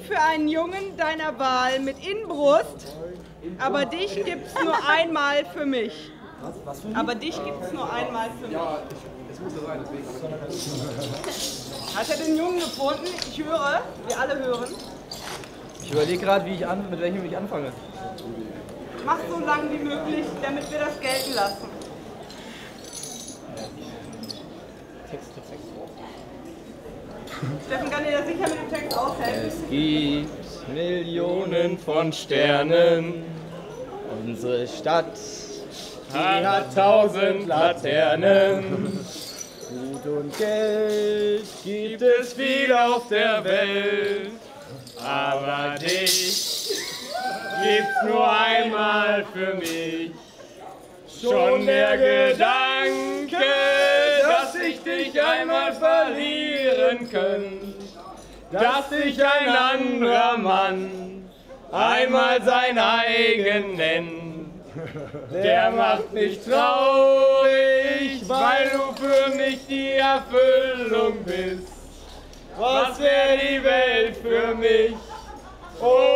für einen Jungen deiner Wahl mit Inbrust, aber dich gibt's nur einmal für mich. Was für Aber dich gibt's nur einmal für mich. Ja, es muss ja sein, deswegen. Hat er den Jungen gefunden? Ich höre, wir alle hören. Ich überlege gerade, mit welchem ich anfange. Mach so lang wie möglich, damit wir das gelten lassen. Text. Steffen, kann dir das sicher mit dem Text aushelfen? Es gibt Millionen von Sternen. Unsere Stadt, die hat 1000 Laternen. Gut und Geld gibt es viel auf der Welt. Aber dich gibt's nur einmal für mich. Schon der Gedanke, dass ich dich einmal verlieren könnte, dass dich ein anderer Mann einmal sein eigen nennt, der macht mich traurig, weil du für mich die Erfüllung bist. Was wäre die Welt für mich? Oh,